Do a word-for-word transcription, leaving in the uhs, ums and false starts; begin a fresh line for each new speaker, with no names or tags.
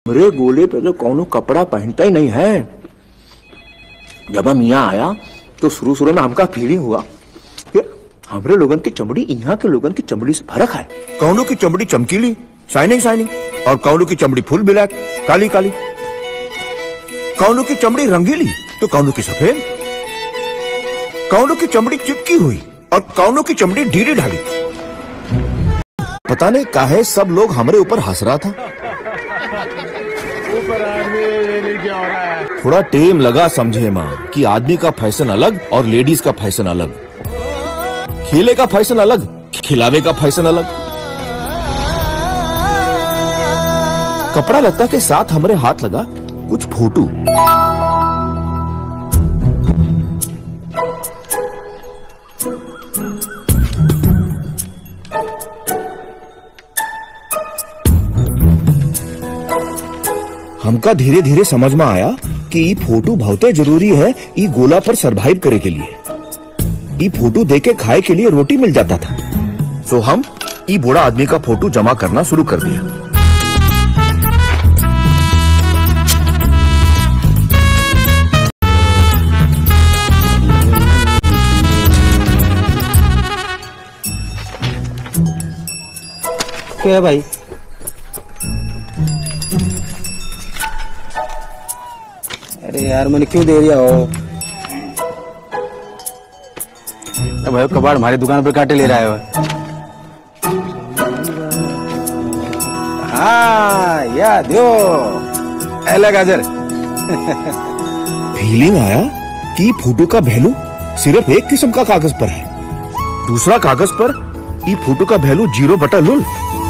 मेरे गोले पे तो कौनो कपड़ा पहनता ही नहीं है। जब हम यहाँ आया तो शुरू शुरू में हमका फीलिंग हुआ कि हमरे लोगन की चमड़ी यहाँ के लोगन की चमड़ी से फर्क है। कौनों की चमड़ी चमकीली शाइनिंग शाइनिंग और कौनों की चमड़ी फुल ब्लैक काली काली। कौनों की चमड़ी रंगीली तो कौनों की सफेद। कौनों की चमड़ी चिपकी हुई और कौनों की चमड़ी ढीली ढाली। पता नहीं काहे सब लोग हमारे ऊपर हंस रहा था। थोड़ा टेम लगा समझे माँ कि आदमी का फैशन अलग और लेडीज का फैशन अलग, खेले का फैशन अलग, खिलावे का फैशन अलग। कपड़ा लत्ता के साथ हमारे हाथ लगा कुछ फोटो। हमका धीरे धीरे समझ में आया कि ये फोटो बहुत जरूरी है ये गोला पर सरवाइव करे के लिए। ये फोटो देके खाए के लिए रोटी मिल जाता था। तो हम ये बूढ़ा आदमी का फोटो जमा करना शुरू कर दिया।
क्या है भाई? अरे यार मैंने क्यों दे दिया हो? भाई कबाड़ हमारी दुकान पर काटे ले रहा है। हाँ याद दो अलग हाजर।
फीलिंग आया कि फोटो का वैल्यू सिर्फ एक किस्म का कागज पर है, दूसरा कागज पर ये फोटो का वैल्यू जीरो बटा लुल।